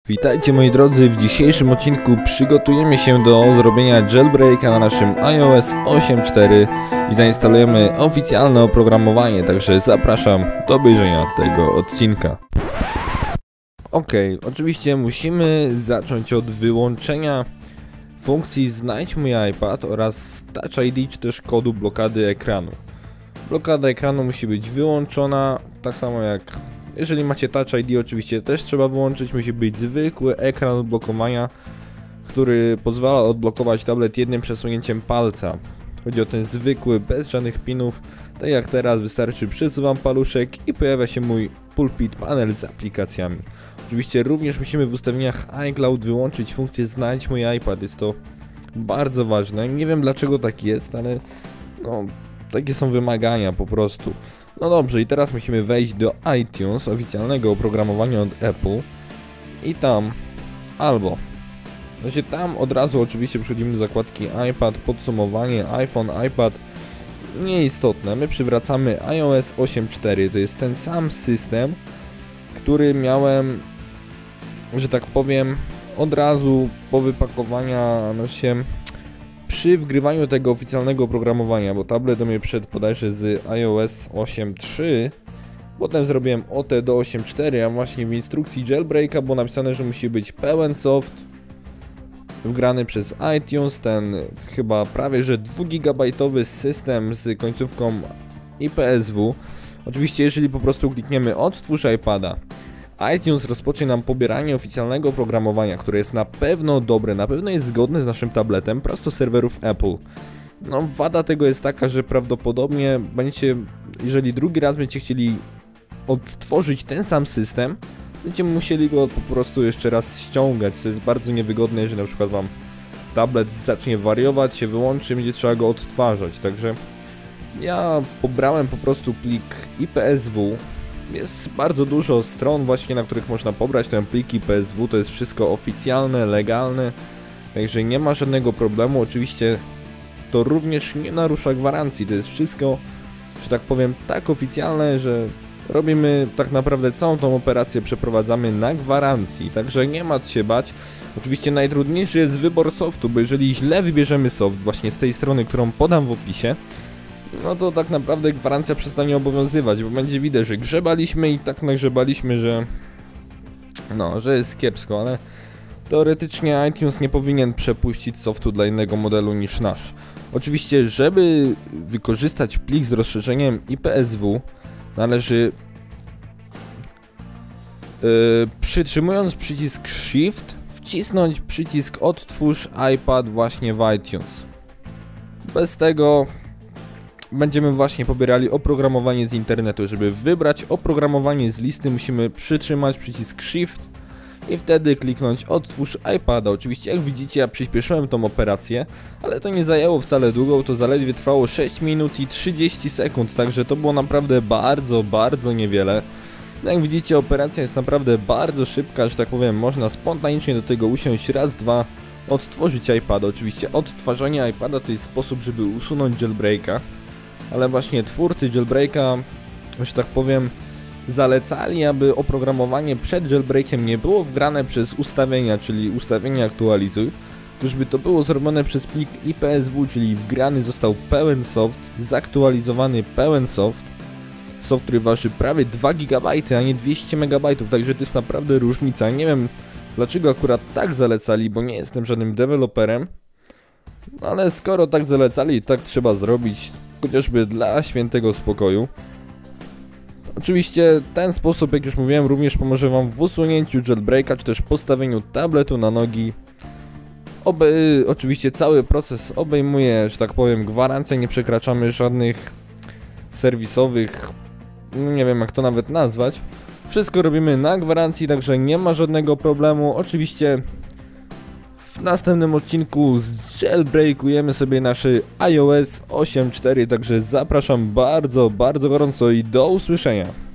Witajcie moi drodzy, w dzisiejszym odcinku przygotujemy się do zrobienia jailbreaka na naszym iOS 8.4 i zainstalujemy oficjalne oprogramowanie, także zapraszam do obejrzenia tego odcinka. Oczywiście musimy zacząć od wyłączenia funkcji Znajdź mój iPad oraz Touch ID czy też kodu blokady ekranu. Blokada ekranu musi być wyłączona, tak samo jak jeżeli macie Touch ID, oczywiście też trzeba wyłączyć. Musi być zwykły ekran odblokowania, który pozwala odblokować tablet jednym przesunięciem palca. Chodzi o ten zwykły, bez żadnych pinów. Tak jak teraz, wystarczy przesuwam paluszek i pojawia się mój pulpit panel z aplikacjami. Oczywiście również musimy w ustawieniach iCloud wyłączyć funkcję Znajdź mój iPad. Jest to bardzo ważne. Nie wiem dlaczego tak jest, ale no, takie są wymagania po prostu. No dobrze, i teraz musimy wejść do iTunes, oficjalnego oprogramowania od Apple. I tam, tam od razu oczywiście przechodzimy do zakładki iPad, podsumowanie, iPhone, iPad. Nieistotne, my przywracamy iOS 8.4, to jest ten sam system, który miałem, że tak powiem, od razu po wypakowaniu, przy wgrywaniu tego oficjalnego oprogramowania, bo tablet do mnie przyszedł bodajże z iOS 8.3, potem zrobiłem OT do 8.4, a właśnie w instrukcji jailbreaka było napisane, że musi być pełen soft wgrany przez iTunes, ten chyba prawie że 2-gigabajtowy system z końcówką IPSW. Oczywiście jeżeli po prostu klikniemy odtwórz iPada, iTunes rozpocznie nam pobieranie oficjalnego oprogramowania, które jest na pewno dobre, na pewno jest zgodne z naszym tabletem, prosto z serwerów Apple. No wada tego jest taka, że prawdopodobnie będziecie, jeżeli drugi raz będziecie chcieli odtworzyć ten sam system, będziecie musieli go po prostu jeszcze raz ściągać, co jest bardzo niewygodne, jeżeli na przykład wam tablet zacznie wariować, się wyłączy, będzie trzeba go odtwarzać. Także ja pobrałem po prostu plik IPSW. Jest bardzo dużo stron właśnie, na których można pobrać ten plik IPSW, to jest wszystko oficjalne, legalne, także nie ma żadnego problemu. Oczywiście to również nie narusza gwarancji, to jest wszystko, że tak powiem, tak oficjalne, że robimy tak naprawdę całą tą operację, przeprowadzamy na gwarancji, także nie ma co się bać. Oczywiście najtrudniejszy jest wybór softu, bo jeżeli źle wybierzemy soft właśnie z tej strony, którą podam w opisie, no to tak naprawdę gwarancja przestanie obowiązywać, bo będzie widać, że grzebaliśmy i tak nagrzebaliśmy, że że jest kiepsko, ale teoretycznie iTunes nie powinien przepuścić softu dla innego modelu niż nasz. Oczywiście, żeby wykorzystać plik z rozszerzeniem IPSW, należy przytrzymując przycisk Shift wcisnąć przycisk odtwórz iPad właśnie w iTunes. Bez tego będziemy właśnie pobierali oprogramowanie z internetu. Żeby wybrać oprogramowanie z listy, musimy przytrzymać przycisk Shift i wtedy kliknąć odtwórz iPada. Oczywiście jak widzicie, ja przyspieszyłem tą operację, ale to nie zajęło wcale długo, to zaledwie trwało 6 minut i 30 sekund, także to było naprawdę bardzo niewiele. Jak widzicie, operacja jest naprawdę bardzo szybka, że tak powiem, można spontanicznie do tego usiąść, raz, dwa, odtworzyć iPada. Oczywiście odtwarzanie iPada to jest sposób, żeby usunąć jailbreaka, ale właśnie twórcy jailbreaka, że tak powiem, zalecali, aby oprogramowanie przed jailbreakiem nie było wgrane przez ustawienia, czyli ustawienia aktualizuj, tylko żeby to było zrobione przez plik IPSW, czyli wgrany został pełen soft, zaktualizowany pełen soft, który waży prawie 2 GB, a nie 200 MB, także to jest naprawdę różnica. Nie wiem dlaczego akurat tak zalecali, bo nie jestem żadnym deweloperem, ale skoro tak zalecali, tak trzeba zrobić, chociażby dla świętego spokoju. Oczywiście ten sposób, jak już mówiłem, również pomoże wam w usunięciu jailbreaka, czy też postawieniu tabletu na nogi. Oczywiście cały proces obejmuje, że tak powiem, gwarancję, nie przekraczamy żadnych serwisowych, nie wiem jak to nawet nazwać. Wszystko robimy na gwarancji, także nie ma żadnego problemu. Oczywiście w następnym odcinku jailbreakujemy sobie nasz iOS 8.4, także zapraszam bardzo gorąco i do usłyszenia.